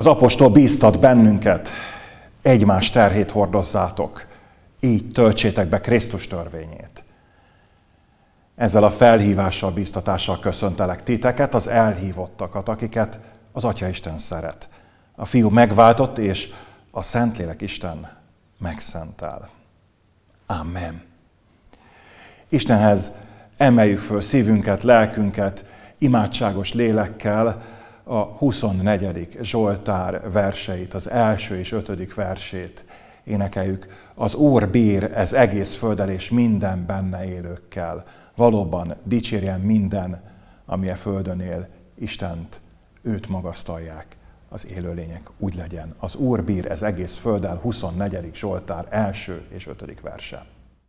Az apostol bíztat bennünket, egymás terhét hordozzátok, így töltsétek be Krisztus törvényét. Ezzel a felhívással, bíztatással köszöntelek titeket, az elhívottakat, akiket az Atya Isten szeret. A Fiú megváltott, és a Szentlélek Isten megszentel. Amen. Istenhez emeljük föl szívünket, lelkünket, imádságos lélekkel, a 24. Zsoltár verseit, az 1. és 5. versét énekeljük. Az Úr bír ez egész földdel és minden benne élőkkel. Valóban dicsérjen minden, ami a földön él, Istent, őt magasztalják az élőlények. Úgy legyen. Az Úr bír ez egész földdel, 24. Zsoltár 1. és 5. verse.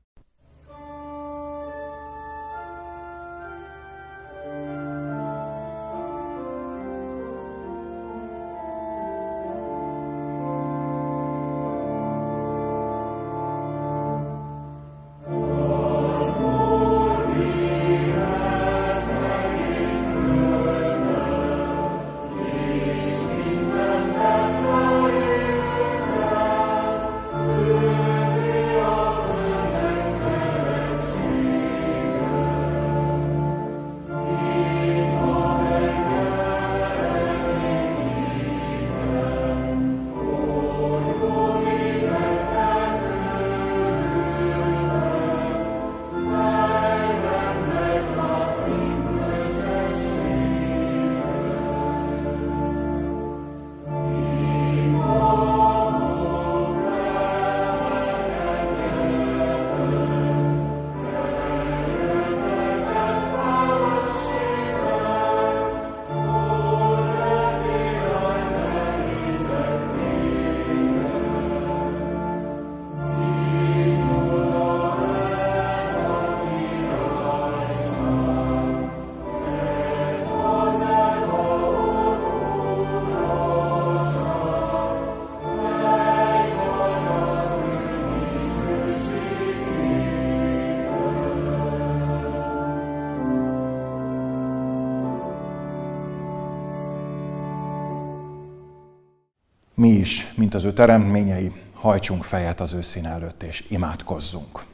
Mi is, mint az ő teremtményei, hajtsunk fejet az ő színe előtt, és imádkozzunk.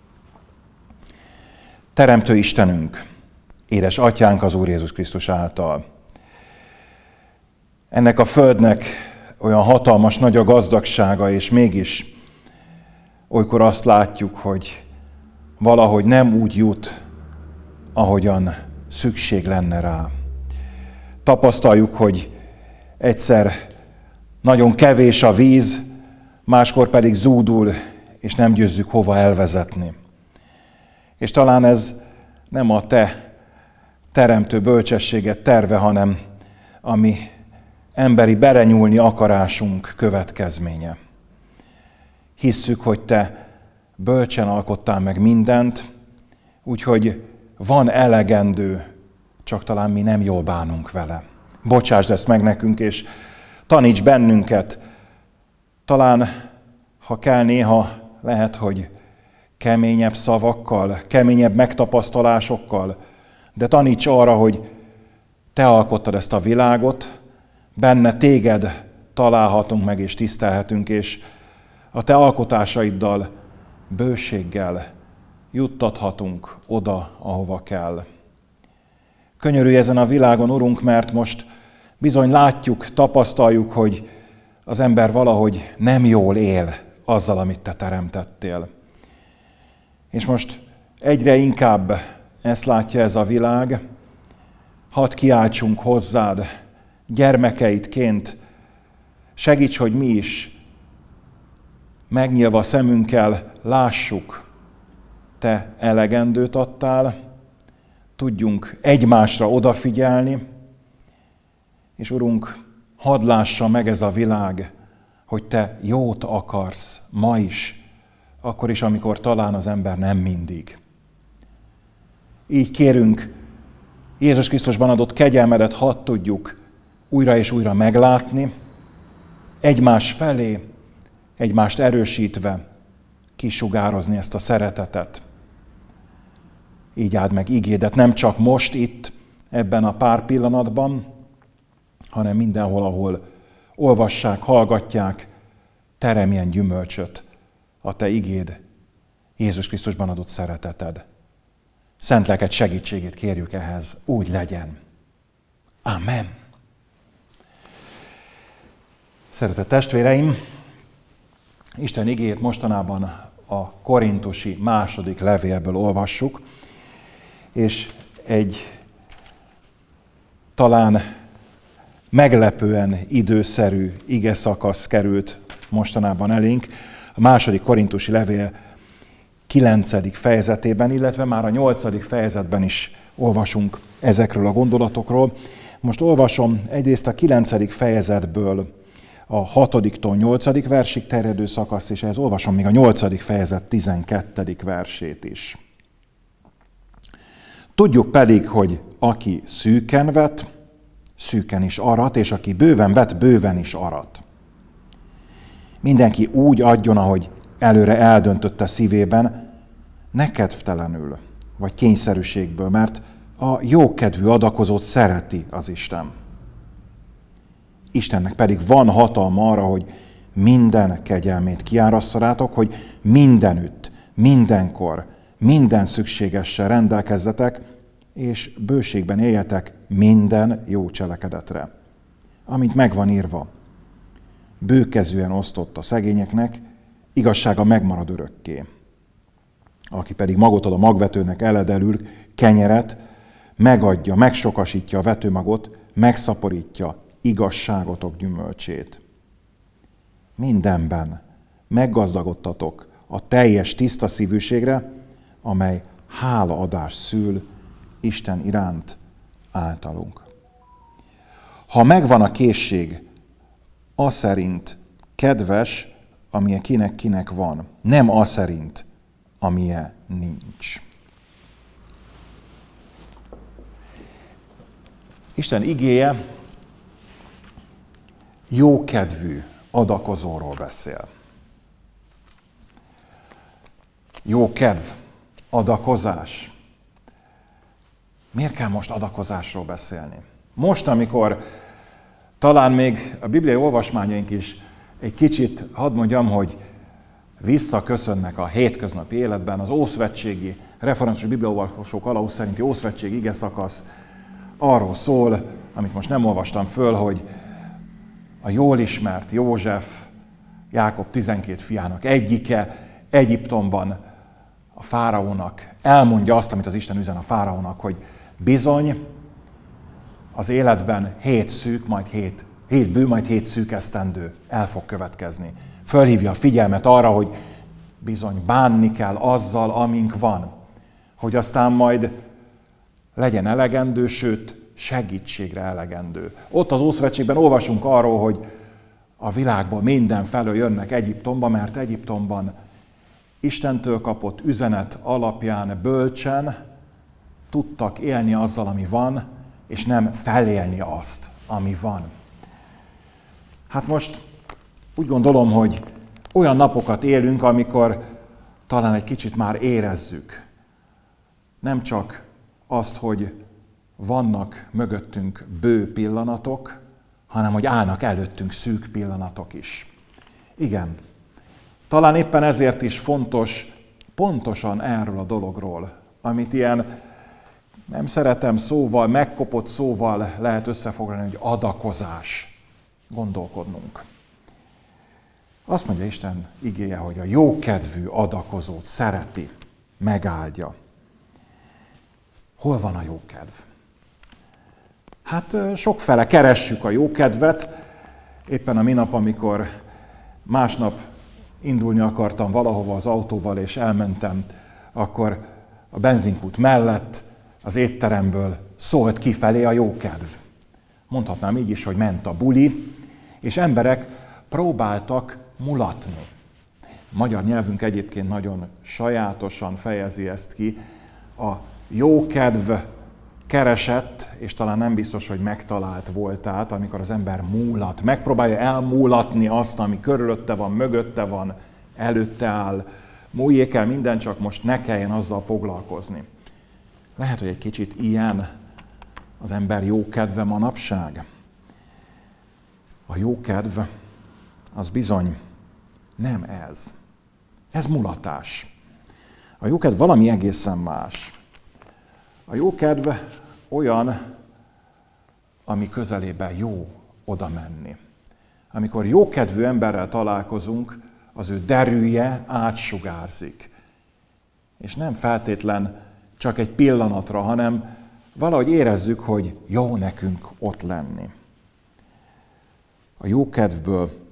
Teremtő Istenünk, édes Atyánk az Úr Jézus Krisztus által. Ennek a földnek olyan hatalmas nagy a gazdagsága, és mégis olykor azt látjuk, hogy valahogy nem úgy jut, ahogyan szükség lenne rá. Tapasztaljuk, hogy egyszer nagyon kevés a víz, máskor pedig zúdul, és nem győzzük hova elvezetni. És talán ez nem a te teremtő bölcsességet terve, hanem a mi emberi belenyúlni akarásunk következménye. Hisszük, hogy te bölcsen alkottál meg mindent, úgyhogy van elegendő, csak talán mi nem jól bánunk vele. Bocsásd ezt meg nekünk, és taníts bennünket. Talán, ha kell, néha lehet, hogy keményebb szavakkal, keményebb megtapasztalásokkal, de taníts arra, hogy te alkottad ezt a világot, benne téged találhatunk meg és tisztelhetünk, és a te alkotásaiddal bőséggel juttathatunk oda, ahova kell. Könyörülj ezen a világon, Urunk, mert most bizony látjuk, tapasztaljuk, hogy az ember valahogy nem jól él azzal, amit te teremtettél. És most egyre inkább ezt látja ez a világ. Hadd kiáltsunk hozzád, gyermekeidként, segíts, hogy mi is megnyilva a szemünkkel lássuk, te elegendőt adtál, tudjunk egymásra odafigyelni, és Urunk, hadd lássa meg ez a világ, hogy te jót akarsz ma is, akkor is, amikor talán az ember nem mindig. Így kérünk, Jézus Krisztusban adott kegyelmedet hadd tudjuk újra és újra meglátni, egymás felé, egymást erősítve kisugározni ezt a szeretetet. Így áld meg igédet nem csak most itt, ebben a pár pillanatban, hanem mindenhol, ahol olvassák, hallgatják, teremjen gyümölcsöt a te igéd, Jézus Krisztusban adott szereteted. Szent lelked segítségét kérjük ehhez, úgy legyen. Amen. Szeretett testvéreim, Isten igéjét mostanában a korintusi második levélből olvassuk, és egy talán meglepően időszerű igeszakasz került mostanában elénk, a második korintusi levél 9. fejezetében, illetve már a 8. fejezetben is olvasunk ezekről a gondolatokról. Most olvasom egyrészt a 9. fejezetből a 6-tól 8. versig terjedő szakaszt, és ehhez olvasom még a 8. fejezet 12. versét is. Tudjuk pedig, hogy aki szűken vet, szűken is arat, és aki bőven vet, bőven is arat. Mindenki úgy adjon, ahogy előre eldöntötte szívében, ne kedvtelenül, vagy kényszerűségből, mert a jókedvű adakozót szereti az Isten. Istennek pedig van hatalma arra, hogy minden kegyelmét kiárassza rátok, hogy mindenütt, mindenkor, minden szükségessel rendelkezzetek, és bőségben éljetek minden jó cselekedetre. Amint megvan írva, bőkezűen osztott a szegényeknek, igazsága megmarad örökké. Aki pedig magot ad a magvetőnek eledelül kenyeret, megadja, megsokasítja a vetőmagot, megszaporítja igazságotok gyümölcsét. Mindenben meggazdagodtatok a teljes tiszta szívűségre, amely hálaadás szül Isten iránt általunk. Ha megvan a készség, az szerint kedves, amilyen kinek van, nem az szerint, amilyen nincs. Isten igéje jókedvű adakozóról beszél. Jókedv, adakozás. Miért kell most adakozásról beszélni? Most, amikor talán még a bibliai olvasmányaink is egy kicsit, hadd mondjam, hogy visszaköszönnek a hétköznapi életben, az ószövetségi, református bibliaolvasók Kalauz szerinti ószövetségi igeszakasz arról szól, amit most nem olvastam föl, hogy a jól ismert József, Jákob 12 fiának egyike, Egyiptomban a fáraónak elmondja azt, amit az Isten üzen a fáraónak, hogy bizony az életben 7 szűk, majd 7 bő, majd 7 szűk esztendő el fog következni. Fölhívja a figyelmet arra, hogy bizony bánni kell azzal, amink van, hogy aztán majd legyen elegendő, sőt, segítségre elegendő. Ott az Ószövetségben olvasunk arról, hogy a világból mindenfelől jönnek Egyiptomba, mert Egyiptomban Istentől kapott üzenet alapján bölcsen tudtak élni azzal, ami van, és nem felélni azt, ami van. Hát most úgy gondolom, hogy olyan napokat élünk, amikor talán egy kicsit már érezzük. Nem csak azt, hogy vannak mögöttünk bő pillanatok, hanem hogy állnak előttünk szűk pillanatok is. Igen, talán éppen ezért is fontos pontosan erről a dologról, amit ilyen, nem szeretem szóval, megkopott szóval lehet összefoglalni, hogy adakozás, gondolkodnunk. Azt mondja Isten igéje, hogy a jókedvű adakozót szereti, megáldja. Hol van a jókedv? Hát sokfele keressük a jókedvet. Éppen a minap, amikor másnap indulni akartam valahova az autóval, és elmentem, akkor a benzinkút mellett az étteremből szólt kifelé a jókedv. Mondhatnám így is, hogy ment a buli, és emberek próbáltak mulatni. Magyar nyelvünk egyébként nagyon sajátosan fejezi ezt ki. A jókedv keresett, és talán nem biztos, hogy megtalált voltát, amikor az ember múlat, megpróbálja elmúlatni azt, ami körülötte van, mögötte van, előtte áll. Múljék el minden, csak most ne kelljen azzal foglalkozni. Lehet, hogy egy kicsit ilyen az ember jókedve manapság. A jókedv az bizony nem ez. Ez mulatás. A jókedv valami egészen más. A jókedv olyan, ami közelében jó oda menni. Amikor jókedvű emberrel találkozunk, az ő derűje átsugárzik. És nem feltétlen csak egy pillanatra, hanem valahogy érezzük, hogy jó nekünk ott lenni. A jókedvből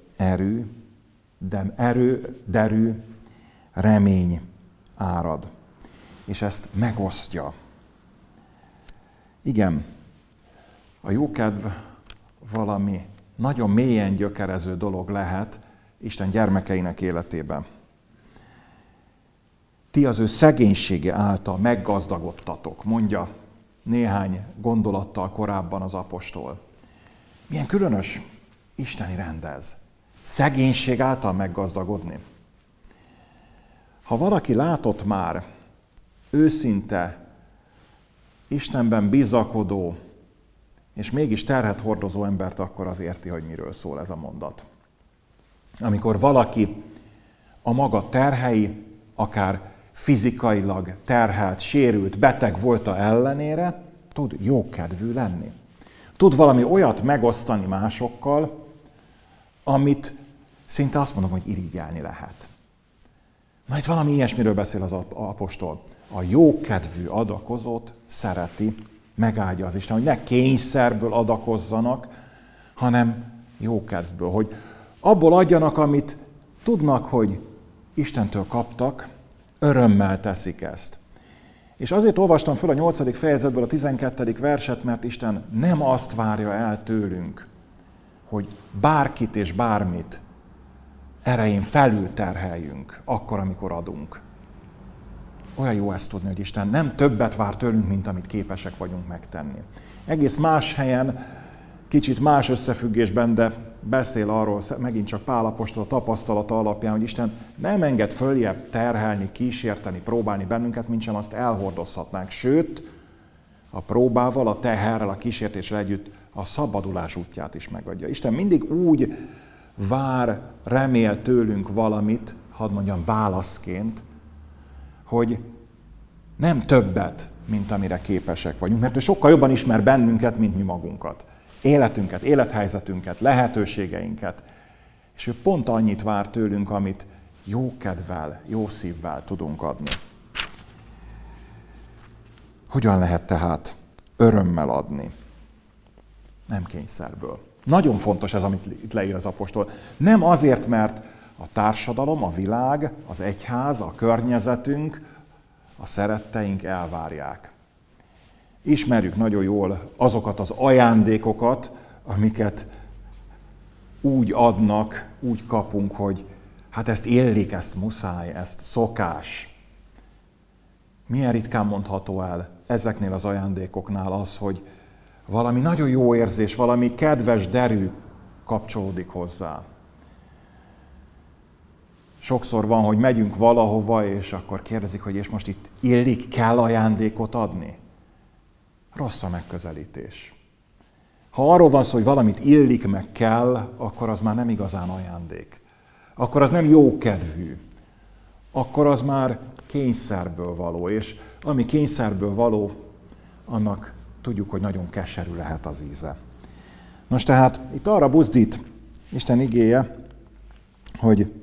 derű, remény árad. És ezt megosztja. Igen, a jókedv valami nagyon mélyen gyökerező dolog lehet Isten gyermekeinek életében. Ti az ő szegénysége által meggazdagodtatok, mondja néhány gondolattal korábban az apostol. Milyen különös isteni rend ez. Szegénység által meggazdagodni. Ha valaki látott már őszinte, Istenben bizakodó, és mégis terhet hordozó embert, akkor az érti, hogy miről szól ez a mondat. Amikor valaki a maga terhei, akár fizikailag terhelt, sérült, beteg volta ellenére, tud jókedvű lenni. Tud valami olyat megosztani másokkal, amit szinte azt mondom, hogy irigyelni lehet. Na itt valami ilyesmiről beszél az apostol. A jókedvű adakozót szereti, megáldja az Isten, hogy ne kényszerből adakozzanak, hanem jókedvből, hogy abból adjanak, amit tudnak, hogy Istentől kaptak, örömmel teszik ezt. És azért olvastam föl a 8. fejezetből a 12. verset, mert Isten nem azt várja el tőlünk, hogy bárkit és bármit erején felül terheljünk, akkor, amikor adunk. Olyan jó ezt tudni, hogy Isten nem többet vár tőlünk, mint amit képesek vagyunk megtenni. Egész más helyen, kicsit más összefüggésben, de beszél arról, megint csak Pál apostol a tapasztalata alapján, hogy Isten nem enged följebb terhelni, kísérteni, próbálni bennünket, mint sem azt elhordozhatnánk. Sőt, a próbával, a teherrel, a kísértéssel együtt a szabadulás útját is megadja. Isten mindig úgy vár, remél tőlünk valamit, hadd mondjam válaszként, hogy nem többet, mint amire képesek vagyunk, mert ő sokkal jobban ismer bennünket, mint mi magunkat. Életünket, élethelyzetünket, lehetőségeinket. És ő pont annyit vár tőlünk, amit jó kedvel, jó szívvel tudunk adni. Hogyan lehet tehát örömmel adni? Nem kényszerből. Nagyon fontos ez, amit itt leír az apostol. Nem azért, mert a társadalom, a világ, az egyház, a környezetünk, a szeretteink elvárják. Ismerjük nagyon jól azokat az ajándékokat, amiket úgy adnak, úgy kapunk, hogy hát ezt illik, ezt muszáj, ezt szokás. Milyen ritkán mondható el ezeknél az ajándékoknál az, hogy valami nagyon jó érzés, valami kedves derű kapcsolódik hozzá. Sokszor van, hogy megyünk valahova, és akkor kérdezik, hogy és most itt illik, kell ajándékot adni? Rossz a megközelítés. Ha arról van szó, hogy valamit illik, meg kell, akkor az már nem igazán ajándék. Akkor az nem jókedvű. Akkor az már kényszerből való, és ami kényszerből való, annak tudjuk, hogy nagyon keserű lehet az íze. Nos, tehát itt arra buzdít Isten igéje, hogy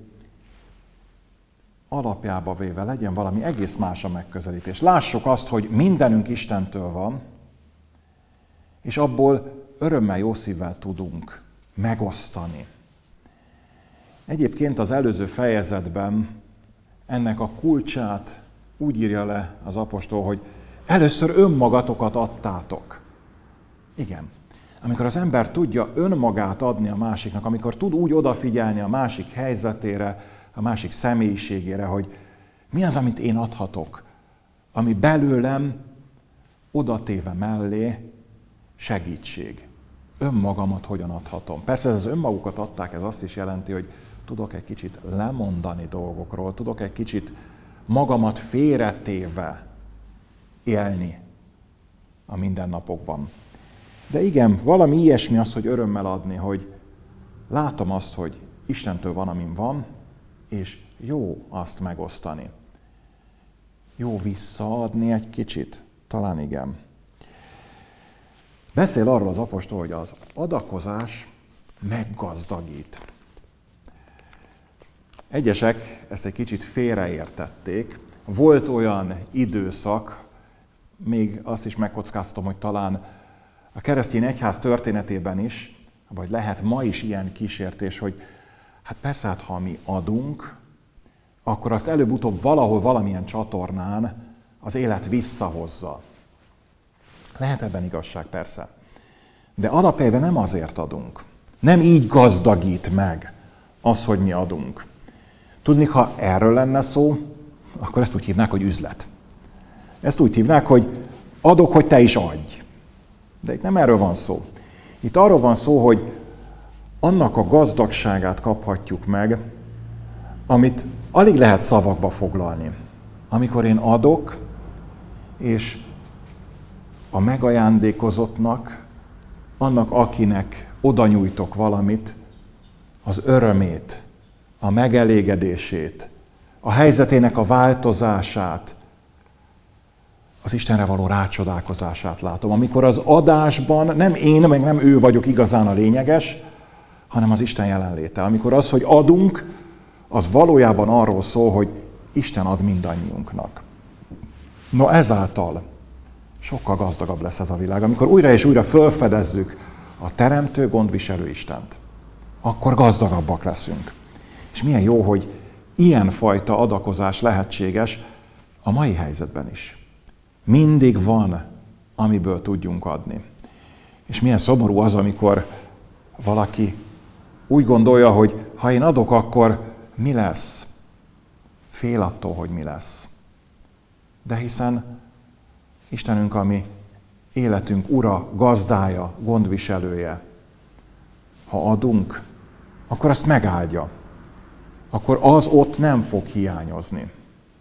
alapjába véve legyen valami egész más a megközelítés. Lássuk azt, hogy mindenünk Istentől van, és abból örömmel, jó szívvel tudunk megosztani. Egyébként az előző fejezetben ennek a kulcsát úgy írja le az apostol, hogy először önmagatokat adtátok. Igen. Amikor az ember tudja önmagát adni a másiknak, amikor tud úgy odafigyelni a másik helyzetére, a másik személyiségére, hogy mi az, amit én adhatok, ami belőlem odatéve mellé segítség. Önmagamat hogyan adhatom. Persze ez az önmagukat adták, ez azt is jelenti, hogy tudok egy kicsit lemondani dolgokról, tudok egy kicsit magamat félretéve élni a mindennapokban. De igen, valami ilyesmi az, hogy örömmel adni, hogy látom azt, hogy Istentől van, amin van, és jó azt megosztani. Jó visszaadni egy kicsit? Talán igen. Beszél arról az apostol, hogy az adakozás meggazdagít. Egyesek ezt egy kicsit félreértették. Volt olyan időszak, még azt is megkockáztatom, hogy talán a keresztény egyház történetében is, vagy lehet ma is ilyen kísértés, hogy hát persze, hát ha mi adunk, akkor azt előbb-utóbb valahol, valamilyen csatornán az élet visszahozza. Lehet ebben igazság, persze. De alapjában nem azért adunk. Nem így gazdagít meg az, hogy mi adunk. Tudni, ha erről lenne szó, akkor ezt úgy hívnák, hogy üzlet. Ezt úgy hívnák, hogy adok, hogy te is adj. De itt nem erről van szó. Itt arról van szó, hogy annak a gazdagságát kaphatjuk meg, amit alig lehet szavakba foglalni. Amikor én adok, és a megajándékozottnak, annak, akinek oda nyújtok valamit, az örömét, a megelégedését, a helyzetének a változását, az Istenre való rácsodálkozását látom. Amikor az adásban nem én, meg nem ő vagyok igazán a lényeges, hanem az Isten jelenléte. Amikor az, hogy adunk, az valójában arról szól, hogy Isten ad mindannyiunknak. No, ezáltal sokkal gazdagabb lesz ez a világ. Amikor újra és újra felfedezzük a teremtő, gondviselő Istent, akkor gazdagabbak leszünk. És milyen jó, hogy ilyenfajta adakozás lehetséges a mai helyzetben is. Mindig van, amiből tudjunk adni. És milyen szomorú az, amikor valaki úgy gondolja, hogy ha én adok, akkor mi lesz? Fél attól, hogy mi lesz. De hiszen Istenünk, ami életünk ura, gazdája, gondviselője, ha adunk, akkor azt megáldja. Akkor az ott nem fog hiányozni.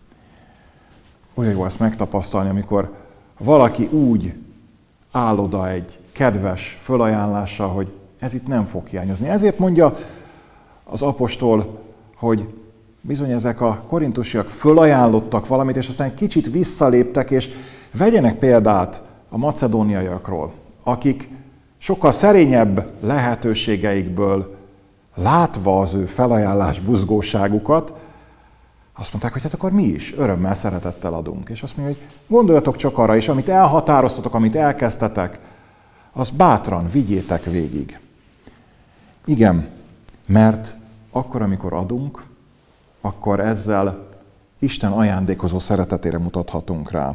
Olyan jó ezt megtapasztalni, amikor valaki úgy áll oda egy kedves fölajánlással, hogy ez itt nem fog hiányozni. Ezért mondja az apostol, hogy bizony ezek a korintusiak fölajánlottak valamit, és aztán egy kicsit visszaléptek, és vegyenek példát a macedóniaiakról, akik sokkal szerényebb lehetőségeikből látva az ő felajánlás buzgóságukat, azt mondták, hogy hát akkor mi is örömmel, szeretettel adunk. És azt mondja, hogy gondoljatok csak arra is, amit elhatároztatok, amit elkezdtetek, azt bátran vigyétek végig. Igen, mert akkor, amikor adunk, akkor ezzel Isten ajándékozó szeretetére mutathatunk rá.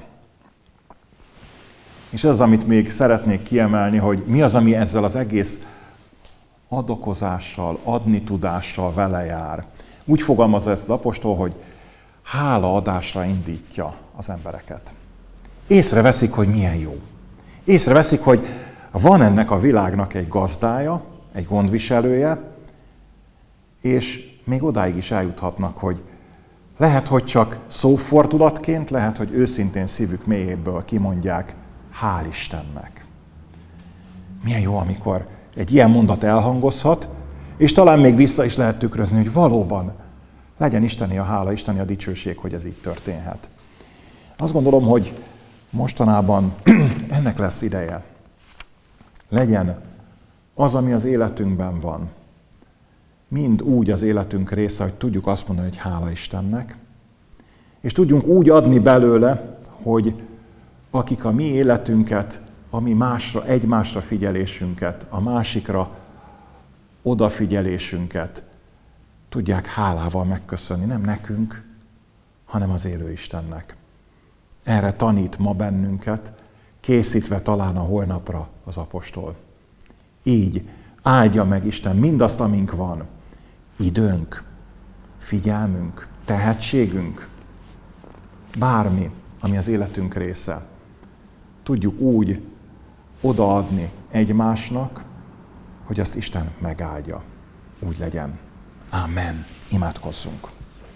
És ez az, amit még szeretnék kiemelni, hogy mi az, ami ezzel az egész adokozással, adni tudással vele jár. Úgy fogalmazza ezt az apostol, hogy hálaadásra indítja az embereket. Észreveszik, hogy milyen jó. Észreveszik, hogy van ennek a világnak egy gazdája, egy gondviselője, és még odáig is eljuthatnak, hogy lehet, hogy csak szófordulatként, lehet, hogy őszintén szívük mélyéből kimondják, hál' Istennek. Milyen jó, amikor egy ilyen mondat elhangozhat, és talán még vissza is lehet tükrözni, hogy valóban legyen Isteni a hála, Isteni a dicsőség, hogy ez így történhet. Azt gondolom, hogy mostanában ennek lesz ideje. Legyen az, ami az életünkben van, mind úgy az életünk része, hogy tudjuk azt mondani, hogy hála Istennek, és tudjunk úgy adni belőle, hogy akik a mi életünket, a mi másra, egymásra figyelésünket, a másikra odafigyelésünket tudják hálával megköszönni, nem nekünk, hanem az élő Istennek. Erre tanít ma bennünket, készítve talán a holnapra az apostol. Így áldja meg Isten mindazt, amink van. Időnk, figyelmünk, tehetségünk, bármi, ami az életünk része. Tudjuk úgy odaadni egymásnak, hogy azt Isten megáldja. Úgy legyen. Amen. Imádkozzunk.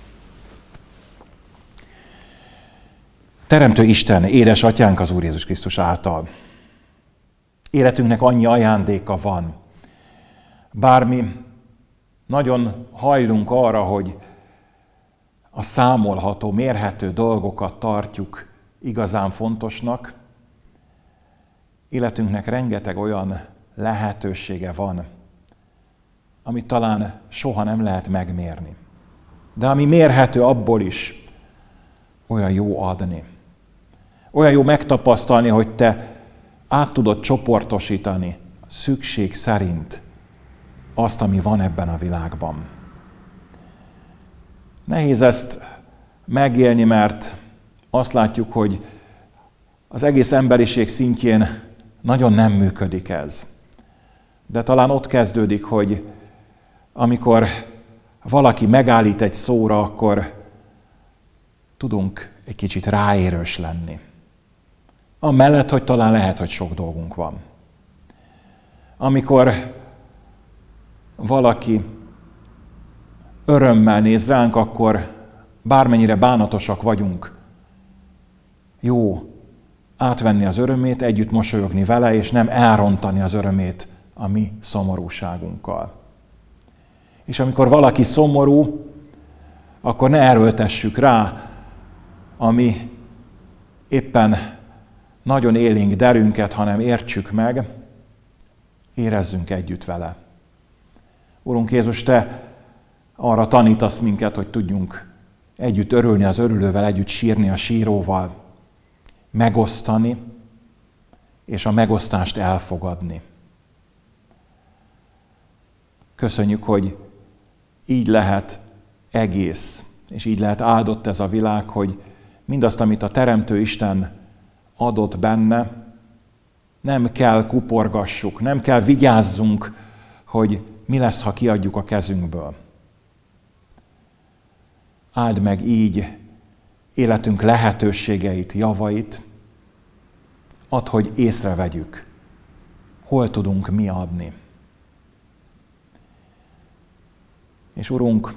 Teremtő Isten, édes Atyánk az Úr Jézus Krisztus által. Életünknek annyi ajándéka van. Bármi Nagyon hajlunk arra, hogy a számolható, mérhető dolgokat tartjuk igazán fontosnak. Életünknek rengeteg olyan lehetősége van, amit talán soha nem lehet megmérni. De ami mérhető, abból is olyan jó adni. Olyan jó megtapasztalni, hogy te át tudod csoportosítani szükség szerint azt, ami van ebben a világban. Nehéz ezt megélni, mert azt látjuk, hogy az egész emberiség szintjén nagyon nem működik ez. De talán ott kezdődik, hogy amikor valaki megállít egy szóra, akkor tudunk egy kicsit ráérős lenni. Amellett, hogy talán lehet, hogy sok dolgunk van. Amikor valaki örömmel néz ránk, akkor bármennyire bánatosak vagyunk, jó átvenni az örömét, együtt mosolyogni vele, és nem elrontani az örömét a mi szomorúságunkkal. És amikor valaki szomorú, akkor ne erőltessük rá a mi éppen nagyon élénk derünket, hanem értsük meg, érezzünk együtt vele. Urunk Jézus, te arra tanítasz minket, hogy tudjunk együtt örülni az örülővel, együtt sírni a síróval, megosztani, és a megosztást elfogadni. Köszönjük, hogy így lehet egész, és így lehet áldott ez a világ, hogy mindazt, amit a Teremtő Isten adott benne, nem kell kuporgassuk, nem kell vigyázzunk, hogy mi lesz, ha kiadjuk a kezünkből. Áld meg így életünk lehetőségeit, javait, add, hogy észrevegyük, hol tudunk mi adni. És Urunk,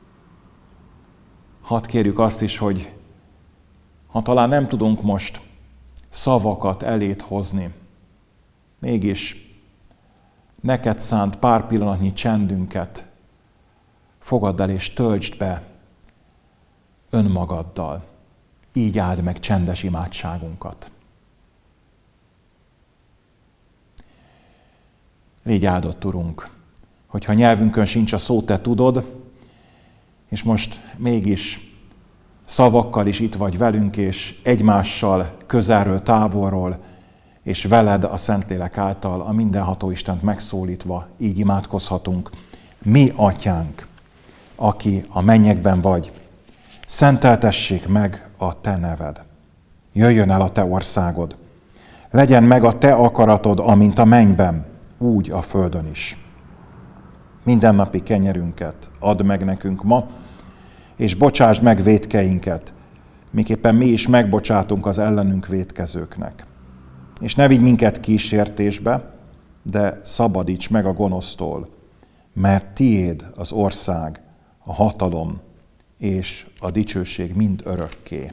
hadd kérjük azt is, hogy ha talán nem tudunk most szavakat elét hozni, mégis neked szánt pár pillanatnyi csendünket fogadd el és töltsd be önmagaddal. Így áld meg csendes imádságunkat. Légy áldott, Urunk, hogyha nyelvünkön sincs a szó, te tudod, és most mégis szavakkal is itt vagy velünk, és egymással közelről, távolról, és veled a Szentlélek által a mindenható Istent megszólítva így imádkozhatunk. Mi, Atyánk, aki a mennyekben vagy, szenteltessék meg a te neved. Jöjjön el a te országod. Legyen meg a te akaratod, amint a mennyben, úgy a földön is. Mindennapi kenyerünket add meg nekünk ma, és bocsásd meg vétkeinket, miképpen mi is megbocsátunk az ellenünk vétkezőknek. És ne vigy minket kísértésbe, de szabadíts meg a gonosztól, mert tiéd az ország, a hatalom és a dicsőség mind örökké.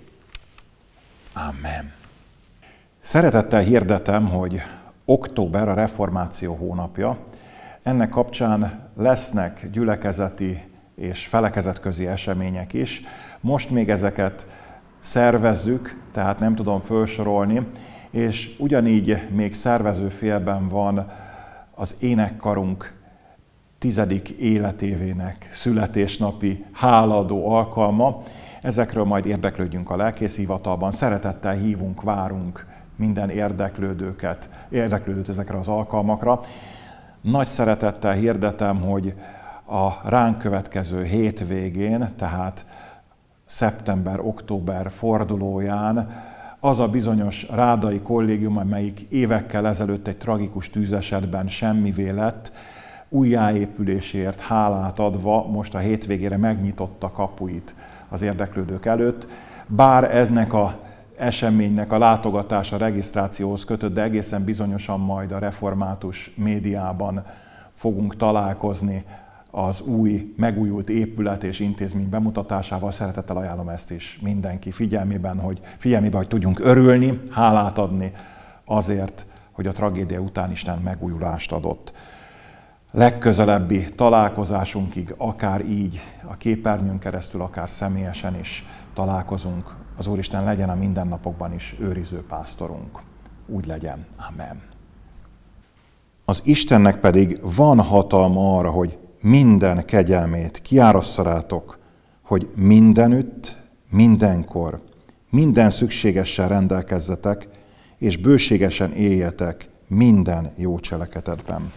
Amen. Szeretettel hirdetem, hogy október a reformáció hónapja. Ennek kapcsán lesznek gyülekezeti és felekezetközi események is. Most még ezeket szervezzük, tehát nem tudom felsorolni, és ugyanígy még szervezőfélben van az énekkarunk 10. életévének születésnapi hálaadó alkalma. Ezekről majd érdeklődjünk a lelkészhivatalban. Szeretettel hívunk, várunk minden érdeklődőt ezekre az alkalmakra. Nagy szeretettel hirdetem, hogy a ránk következő hétvégén, tehát szeptember-október fordulóján az a bizonyos rádai kollégium, amelyik évekkel ezelőtt egy tragikus tűzesetben semmivé lett, újjáépülésért hálát adva most a hétvégére megnyitotta kapuit az érdeklődők előtt. Bár ennek az eseménynek a látogatása regisztrációhoz kötött, de egészen bizonyosan majd a református médiában fogunk találkozni az új, megújult épület és intézmény bemutatásával. Szeretettel ajánlom ezt is mindenki figyelmében, hogy tudjunk örülni, hálát adni azért, hogy a tragédia után Isten megújulást adott. legközelebbi találkozásunkig, akár így a képernyőn keresztül, akár személyesen is találkozunk. Az Úristen legyen a mindennapokban is őriző pásztorunk. Úgy legyen. Amen. Az Istennek pedig van hatalma arra, hogy minden kegyelmét kiárassza rátok, hogy mindenütt, mindenkor, minden szükségessel rendelkezzetek, és bőségesen éljetek minden jó cselekedetben.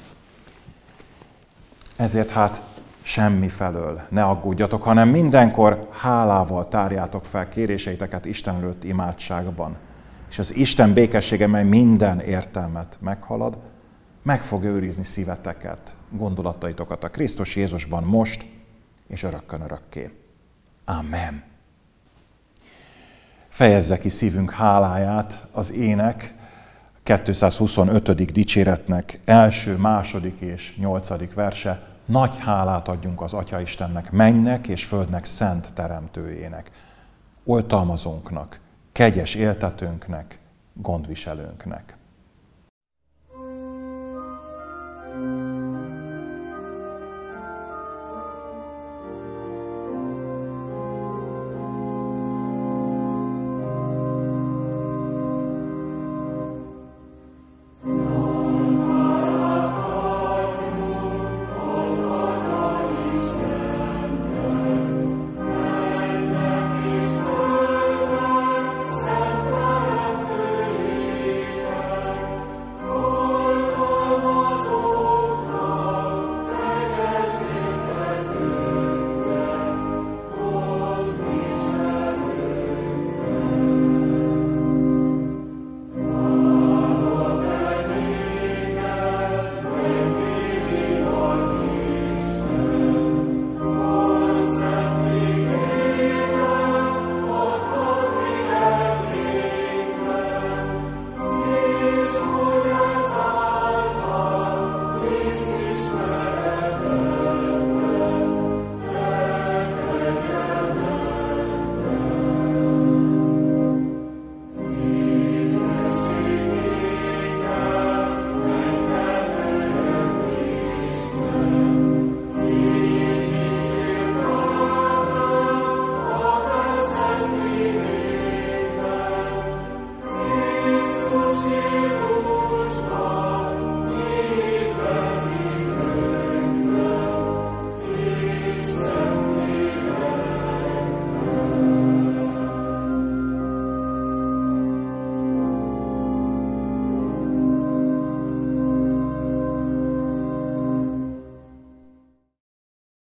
Ezért hát semmifelől ne aggódjatok, hanem mindenkor hálával tárjátok fel kéréseiteket Isten előtt imádságban. És az Isten békessége, mely minden értelmet meghalad, meg fog őrizni szíveteket, gondolataitokat a Krisztus Jézusban most és örökkön örökké. Amen. Fejezze ki szívünk háláját az ének 225. dicséretnek első, második és 8. verse. Nagy hálát adjunk az Atya Istennek, mennynek és földnek szent teremtőjének, oltalmazónknak, kegyes éltetőnknek, gondviselőnknek.